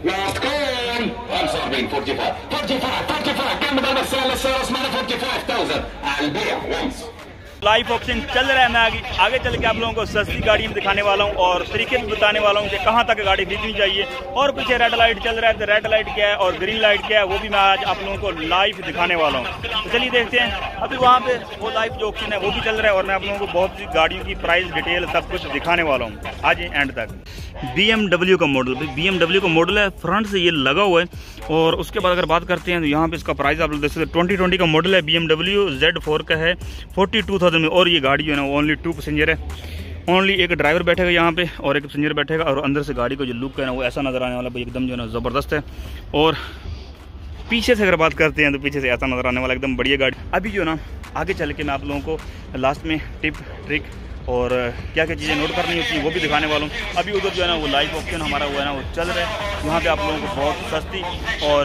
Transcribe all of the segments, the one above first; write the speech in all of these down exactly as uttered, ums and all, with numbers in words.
Last call. I'm sorry, forty-five. forty-five, forty-five. كم بدل السعر السعر اسمه forty-five thousand. البيع once. Live option चल रहा है। मैं आगे आगे चल के आप लोगों को सस्ती गाड़ी में दिखाने वाला हूं और तरीके भी बताने वाला हूं कि कहां तक गाड़ी खरीदनी चाहिए। और पीछे रेड लाइट चल रहा है, तो रेड लाइट क्या है और ग्रीन लाइट क्या है वो भी मैं आज आप लोगों को लाइव दिखाने वाला हूं। तो चलिए देखते हैं। अभी वहां पे वो लाइव जो ऑप्शन है वो भी चल रहा है और मैं आप लोगों को बहुत सी गाड़ियों की प्राइस डिटेल सब कुछ दिखाने वाला हूँ आज एंड तक। बी एम डब्ल्यू का मॉडल, बी एम डब्ल्यू का मॉडल है, फ्रंट से ये लगा हुआ है। और उसके बाद अगर बात करते हैं तो यहाँ पे इसका प्राइस आप लोग देख सकते हैं। ट्वेंटी ट्वेंटी का मॉडल है, B M W Z four का है, फोर्टी टू थाउजेंड में। और ये गाड़ी जो है ना ओनली टू पैसेंजर है, ओनली एक ड्राइवर बैठेगा यहाँ पे और एक पैसेंजर बैठेगा। और अंदर से गाड़ी को जो लुक है ना वो ऐसा नज़र आने वाला भाई एकदम जो है ना ज़बरदस्त है। और पीछे से अगर बात करते हैं तो पीछे से ऐसा नज़र आने वाला एकदम बढ़िया गाड़ी। अभी जो ना आगे चल के मैं आप लोगों को लास्ट में टिप ट्रिक और क्या क्या चीज़ें नोट करनी होती हैं वो भी दिखाने वाला हूँ। अभी उधर जो है ना वो लाइव ऑप्शन हमारा वो है ना वो चल रहा है। यहाँ पे आप लोगों को बहुत सस्ती और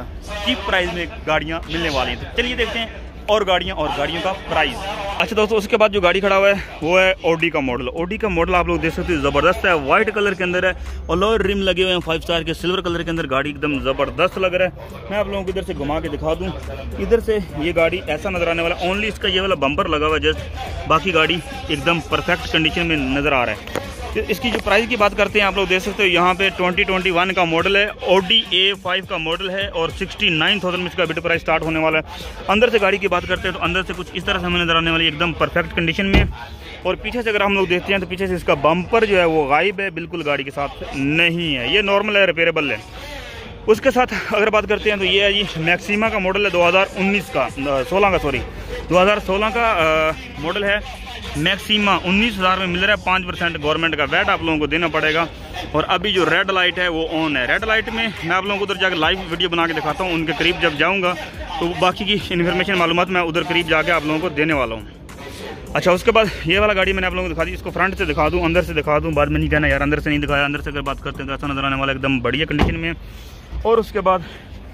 चीप प्राइस में गाड़ियाँ मिलने वाली हैं। तो चलिए देखते हैं और गाड़ियाँ और गाड़ियों का प्राइस। अच्छा दोस्तों, उसके बाद जो गाड़ी खड़ा हुआ है वो है ऑडी का मॉडल। ऑडी का मॉडल आप लोग देख सकते हैं ज़बरदस्त है, वाइट कलर के अंदर है और लॉयर रिम लगे हुए हैं फाइव स्टार के, सिल्वर कलर के अंदर गाड़ी एकदम ज़बरदस्त लग रहा है। मैं आप लोगों को इधर से घुमा के दिखा दूँ। इधर से ये गाड़ी ऐसा नज़र आने वाला, ओनली इसका ये वाला बम्पर लगा हुआ है जस्ट, बाकी गाड़ी एकदम परफेक्ट कंडीशन में नज़र आ रहा है। तो इसकी जो प्राइस की बात करते हैं आप लोग देख सकते हो यहाँ पे ट्वेंटी ट्वेंटी वन का मॉडल है, ऑडी ए फाइव का मॉडल है और सिक्सटी नाइन थाउजेंड में इसका बिड प्राइस स्टार्ट होने वाला है। अंदर से गाड़ी की बात करते हैं तो अंदर से कुछ इस तरह से हमें नजर आने वाली एकदम परफेक्ट कंडीशन में। और पीछे से अगर हम लोग देखते हैं तो पीछे से इसका बम्पर जो है वो गायब है, बिल्कुल गाड़ी के साथ नहीं है, ये नॉर्मल है, रिपेयरेबल है। उसके साथ अगर बात करते हैं तो ये है जी मैक्सिमा का मॉडल है, दो हज़ार उन्नीस का सोलह का सॉरी दो हज़ार सोलह का मॉडल है। मैक्सिमा उन्नीस हज़ार में मिल रहा है, पाँच परसेंट गवर्नमेंट का वैट आप लोगों को देना पड़ेगा। और अभी जो रेड लाइट है वो ऑन है। रेड लाइट में मैं आप लोगों को उधर जाकर लाइव वीडियो बना के दिखाता हूँ, उनके करीब जब जाऊँगा तो बाकी की इन्फॉर्मेशन मालूमात मैं उधर करीब जाके आप लोगों को देने वाला हूँ। अच्छा, उसके बाद ये वाला गाड़ी मैंने आप लोगों को दिखा दी। इसको फ्रंट से दिखा दूँ, अंदर से दिखा दूँ, बाद में नहीं कहना यार अंदर से नहीं दिखाया। अंदर से अगर बात करते हैं तो ऐसा नज़र आने वाला एकदम बढ़िया कंडीशन में। और उसके बाद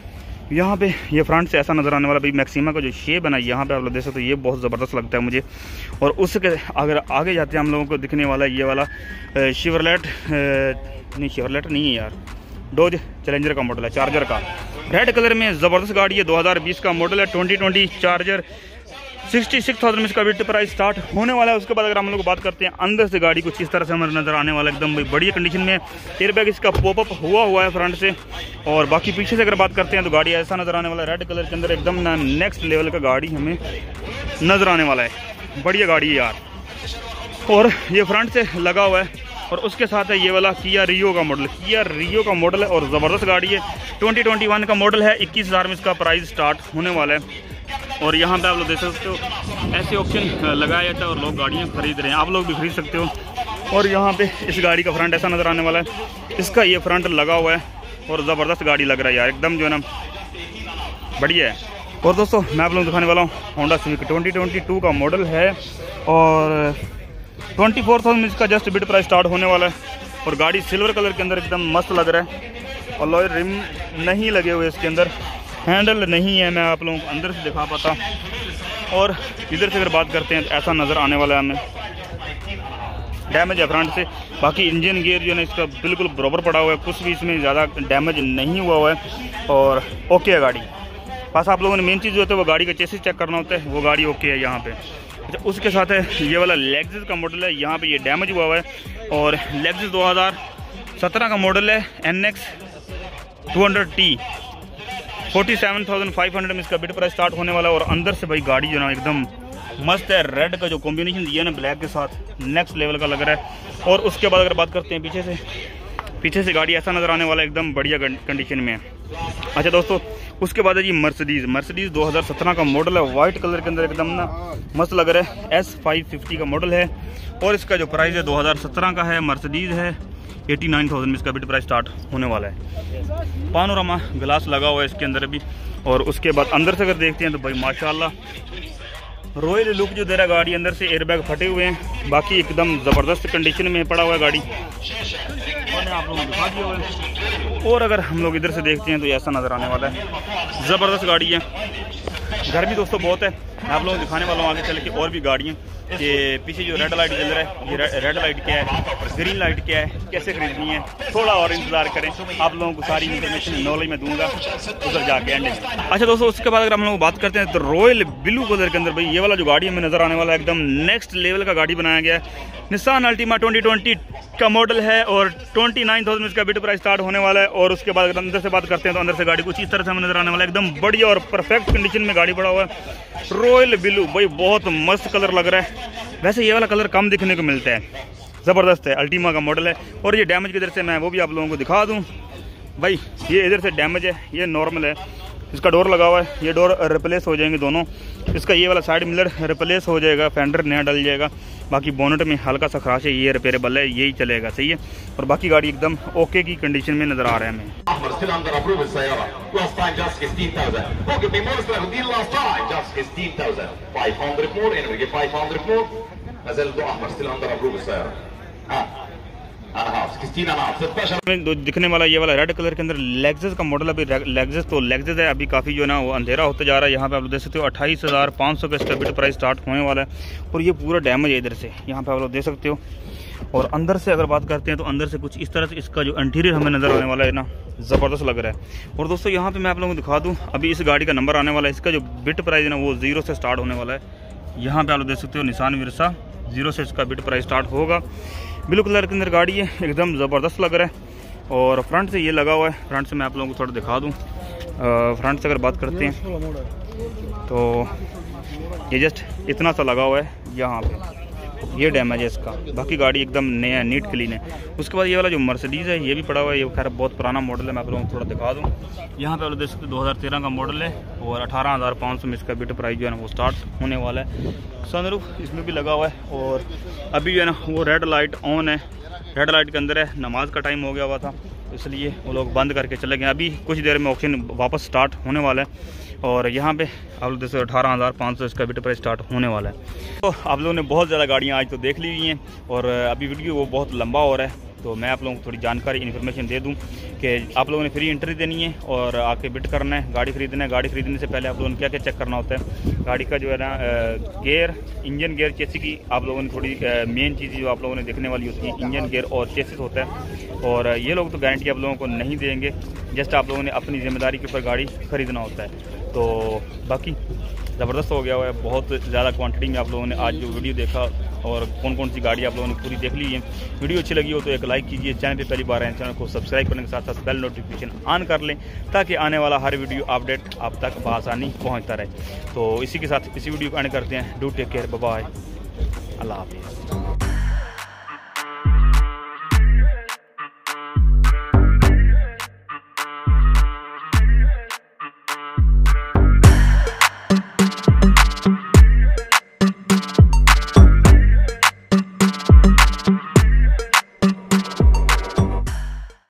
यहाँ पे ये फ्रंट से ऐसा नज़र आने वाला भाई मैक्सिमा का जो शेप है ना यहाँ पे आप लोग देख सकते हो, ये बहुत ज़बरदस्त लगता है मुझे। और उसके अगर आगे जाते हैं हम लोगों को दिखने वाला ये वाला शिवरलेट नहीं शिवरलेट नहीं है यार, डोज चैलेंजर का मॉडल है, चार्जर का, रेड कलर में ज़बरदस्त गाड़ी है, दो हज़ार बीस का मॉडल है, twenty twenty Charger, sixty six thousand में इसका बिड प्राइस स्टार्ट होने वाला है। उसके बाद अगर हम लोग बात करते हैं अंदर से गाड़ी कुछ इस तरह से हमारे नज़र आने वाला एकदम बढ़िया कंडीशन में। एयरबैग इसका पॉपअप हुआ हुआ है फ्रंट से। और बाकी पीछे से अगर बात करते हैं तो गाड़ी ऐसा नज़र आने वाला है, रेड कलर के अंदर एकदम ना नेक्स्ट लेवल का गाड़ी हमें नज़र आने वाला है, बढ़िया गाड़ी है यार। और ये फ्रंट से लगा हुआ है। और उसके साथ है ये वाला किया रियो का मॉडल, किया रियो का मॉडल है और ज़बरदस्त गाड़ी है, ट्वेंटी ट्वेंटी वन का मॉडल है, इक्कीस हज़ार में इसका प्राइस स्टार्ट होने वाला है। और यहाँ पे आप लोग देख सकते हो ऐसे ऑप्शन लगाया जाता है और लोग गाड़ियाँ खरीद रहे हैं, आप लोग भी खरीद सकते हो। और यहाँ पे इस गाड़ी का फ्रंट ऐसा नज़र आने वाला है, इसका ये फ्रंट लगा हुआ है और ज़बरदस्त गाड़ी लग रहा है यार, एकदम जो है ना बढ़िया है। और दोस्तों मैं आप लोग दिखाने वाला हूँ Honda Civic, twenty twenty two का मॉडल है और ट्वेंटी फोर थाउजेंड में इसका जस्ट बिड प्राइस स्टार्ट होने वाला है। और गाड़ी सिल्वर कलर के अंदर एकदम मस्त लग रहा है और लॉयर रिम नहीं लगे हुए इसके अंदर, हैंडल नहीं है, मैं आप लोगों को अंदर से दिखा पाता। और इधर से अगर बात करते हैं तो ऐसा नज़र आने वाला है हमें, डैमेज है फ्रंट से, बाकी इंजन गियर जो है ना इसका बिल्कुल बराबर पड़ा हुआ है, कुछ भी इसमें ज़्यादा डैमेज नहीं हुआ हुआ है और ओके है गाड़ी। बस आप लोगों ने मेन चीज़ जो होता है वो गाड़ी का चेसिस चेक करना होता है, वो गाड़ी ओके है यहाँ पे। अच्छा, उसके साथ है ये वाला लेक्सस का मॉडल है, यहाँ पे ये डैमेज हुआ हुआ है और लेक्सस दो हज़ार सत्रह का मॉडल है, N X two hundred T, forty seven thousand five hundred में इसका बिड प्राइस स्टार्ट होने वाला है। और अंदर से भाई गाड़ी जो ना एकदम मस्त है, रेड का जो कॉम्बिनेशन दिया ना ब्लैक के साथ नेक्स्ट लेवल का लग रहा है। और उसके बाद अगर बात करते हैं पीछे से, पीछे से गाड़ी ऐसा नज़र आने वाला है एकदम बढ़िया कंडीशन में। अच्छा दोस्तों, उसके बाद है जी मर्सिडीज़, मर्सिडीज़ दो हज़ार सत्रह का मॉडल है, वाइट कलर के अंदर एकदम ना मस्त लग रहा है, एस फाइव फिफ्टी का मॉडल है और इसका जो प्राइस है दो हज़ार सत्रह का है, मर्सिडीज़ है, एटी नाइन थाउजेंड में इसका बिड प्राइस स्टार्ट होने वाला है। पानोरामा ग्लास लगा हुआ है इसके अंदर अभी। और उसके बाद अंदर से अगर देखते हैं तो भाई माशाल्लाह रॉयल लुक जो दे रहा है गाड़ी, अंदर से एयरबैग फटे हुए हैं, बाकी एकदम ज़बरदस्त कंडीशन में पड़ा हुआ है गाड़ी, और आप लोगों को दिखा दिया हुआ है। और अगर हम लोग इधर से देखते हैं तो ऐसा नज़र आने वाला है, ज़बरदस्त गाड़ी है। गर्मी दोस्तों बहुत है, मैं आप लोगों को दिखाने वाला हूँ आगे चल के और भी गाड़ियाँ। कि पीछे जो रेड लाइट जल रहा है, ये रेड लाइट क्या है, ग्रीन लाइट क्या है, कैसे खरीदनी है, थोड़ा और इंतजार करें, आप लोगों को सारी इन्फॉर्मेशन नॉलेज में दूंगा उधर जाके एंड। अच्छा दोस्तों, उसके बाद अगर हम लोग बात करते हैं तो रॉयल ब्लू कलर के अंदर भाई ये वाला जो गाड़ी हमें नजर आने वाला है, एकदम नेक्स्ट लेवल का गाड़ी बनाया गया है। निसान अल्टीमा ट्वेंटी ट्वेंटी का मॉडल है और ट्वेंटी नाइन थाउजेंड इसका बिट प्राइस स्टार्ट होने वाला है। और उसके बाद अगर अंदर से बात करते हैं तो अंदर से गाड़ी कुछ इस तरह से हमें नजर आने वाला है, एकदम बढ़िया और परफेक्ट कंडीशन में गाड़ी पड़ा हुआ है। रॉयल ब्लू भाई बहुत मस्त कलर लग रहा है, वैसे ये वाला कलर कम दिखने को मिलता है, ज़बरदस्त है, अल्टीमा का मॉडल है। और ये डैमेज की इधर से मैं वो भी आप लोगों को दिखा दूँ भाई, ये इधर से डैमेज है, ये नॉर्मल है, इसका डोर लगा हुआ है, ये डोर रिप्लेस हो जाएंगे दोनों, इसका ये वाला साइड मिरर रिप्लेस हो जाएगा, फेंडर नया डल जाएगा, बाकी बोनट में हल्का सा खराश है, ये रिपेयरेबल है, यही चलेगा, सही है। और बाकी गाड़ी एकदम ओके की कंडीशन में नज़र आ रहा है हमें। दिखने वाला ये वाला रेड कलर के अंदर लेक्सस का मॉडल, अभी लेक्सस तो लेक्सस है, अभी काफ़ी जो है ना वो अंधेरा होता जा रहा है। यहाँ पे आप लोग देख सकते हो अट्ठाईस हज़ार पाँच सौ का इसका बिट प्राइस स्टार्ट होने वाला है। और ये पूरा डैमेज है इधर से, यहाँ पे आप लोग देख सकते हो। और अंदर से अगर बात करते हैं तो अंदर से कुछ इस तरह से इसका जो इंटीरियर हमें नज़र आने वाला है ना, ज़बरदस्त लग रहा है। और दोस्तों यहाँ पे मैं आप लोगों को दिखा दूँ, अभी इस गाड़ी का नंबर आने वाला है, इसका जो बिट प्राइस है ना वो जीरो से स्टार्ट होने वाला है। यहाँ पे आप लोग देख सकते हो निसान वर्सा जीरो से इसका बिट प्राइस स्टार्ट होगा। ब्लू कलर के अंदर गाड़ी है, एकदम ज़बरदस्त लग रहा है। और फ्रंट से ये लगा हुआ है, फ्रंट से मैं आप लोगों को थोड़ा दिखा दूँ। फ्रंट से अगर बात करते हैं तो ये जस्ट इतना सा लगा हुआ है यहाँ पे, ये डैमेज है इसका, बाकी गाड़ी एकदम नया नीट क्लीन है। उसके बाद ये वाला जो मर्सिडीज़ है ये भी पड़ा हुआ है, ये खैर बहुत पुराना मॉडल है, मैं आप लोगों को थोड़ा दिखा दूँ। यहाँ पे आप लोग देख सकते दो हज़ार तेरह का मॉडल है और अठारह हज़ार पाँच सौ में इसका बिट प्राइस जो है ना वो स्टार्ट होने वाला है। सनरूफ इसमें भी लगा हुआ है और अभी जो है ना वो रेड लाइट ऑन है, रेड लाइट के अंदर है, नमाज का टाइम हो गया हुआ था इसलिए वो लोग बंद करके चले गए। अभी कुछ देर में ऑक्शन वापस स्टार्ट होने वाला है। और यहाँ पे आप लोग जैसे अठारह हज़ार पाँच सौ इसका बिट प्राइस स्टार्ट होने वाला है। तो आप लोगों ने बहुत ज़्यादा गाड़ियाँ आज तो देख ली हुई हैं और अभी वीडियो वो बहुत लंबा हो रहा है, तो मैं आप लोगों को थोड़ी जानकारी इन्फॉर्मेशन दे दूं कि आप लोगों ने फ्री एंट्री देनी है और आके बिट करना है, गाड़ी खरीदना है। गाड़ी खरीदने से पहले आप लोगों ने क्या क्या चेक करना होता है, गाड़ी का जो है ना गियर, इंजन गियर, चेसिस की आप लोगों ने थोड़ी मेन चीज़ जो आप लोगों ने देखने वाली होती है, इंजन गियर और चेसिस होता है। और ये लोग तो गारंटी आप लोगों को नहीं देंगे, जस्ट आप लोगों ने अपनी जिम्मेदारी के ऊपर गाड़ी खरीदना होता है। तो बाकी ज़बरदस्त हो गया हुआ है, बहुत ज़्यादा क्वांटिटी में आप लोगों ने आज जो वीडियो देखा और कौन कौन सी गाड़ी आप लोगों ने पूरी देख ली है। वीडियो अच्छी लगी हो तो एक लाइक कीजिए, चैनल पे पहली बार आए चैनल को सब्सक्राइब करने के साथ साथ बेल नोटिफिकेशन ऑन कर लें ताकि आने वाला हर वीडियो अपडेट आप तक बआसानी पहुंचता रहे। तो इसी के साथ इसी वीडियो को एंड करते हैं। Do take care, bye bye, अल्लाह हाफिज़।